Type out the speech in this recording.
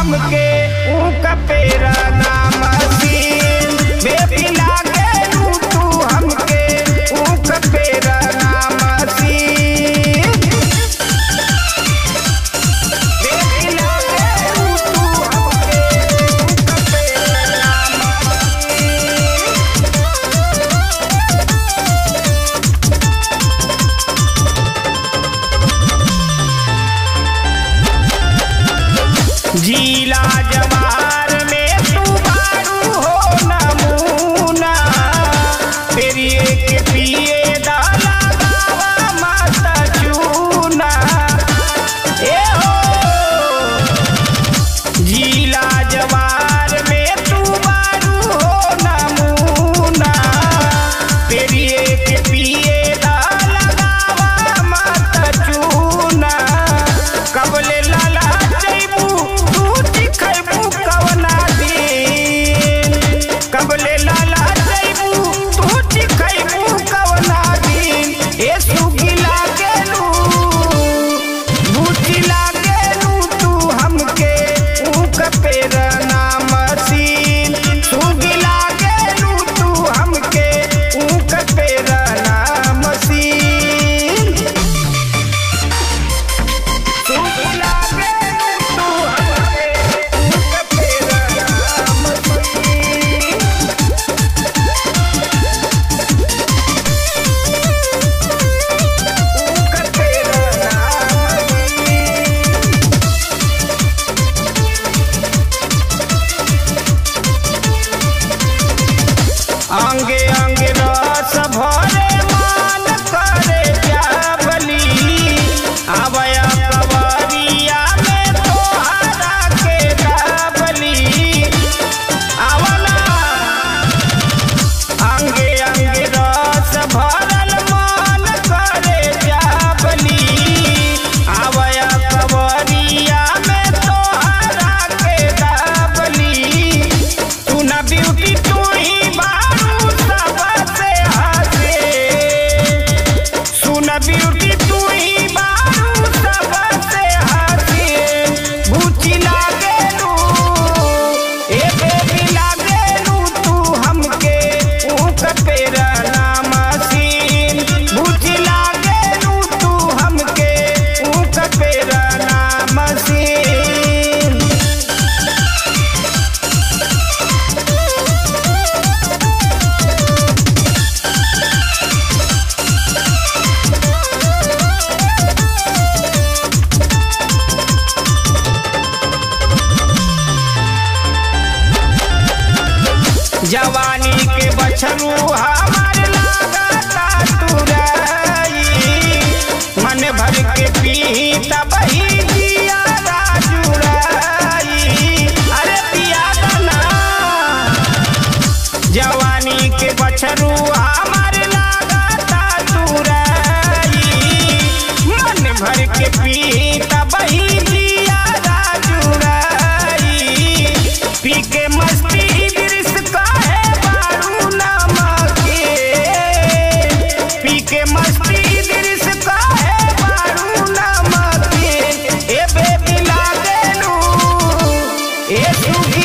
हमके ऊका पेरा नाम सीन बेबी लागे तू हमके ऊका पेरा नाम सीन बेबी लागे तू हमके ऊका पेरा नाम जीला जवार में तू बारू हो नमूना तेरी एक पिए डाला गावा माता चूना ए हो जीला जवार में तू बारू हो नमूना तेरी एक पिए डाला गावा माता चूना कबले लाला कबले लाला जैबू तू चिखैबू कवना दिन ए सुगी लागेलू बूची लागेलू तू हमके ऊक पेरा नाम सीन सुगी लागेलू तू हमके ऊक पेरा नाम सीन सुगी लागेलू तू हमके ऊक पेरा नाम सीन अंगे अंगे रस भरे मान करे जाबली आवया कवरिया में तोहरा के दाबली आवला अंगे अंगे रस भरल मान करे जाबली आवया कवरिया में तोहरा के दाबली तू ना ब्यूटी तू ही ब्यूटी तू ही बारू सबसे हसीन बूची लागेलू ए बेबी लागेलू तू हमके ऊक पेरा नाम सीन बूची लागेलू तू हमके ऊक पेरा नाम सीन जवानी के बछरू हमार लागता तुराई मन भर के पी तबही जिया जुड़ाई अरे पिया ना जवानी के बछरू हमार लागता तुराई मन भर के पी तबही जिया जुड़ाई पी के मस्ती के मस्ती दृश्य का है बारू नमक ए बेबी लागेलू ए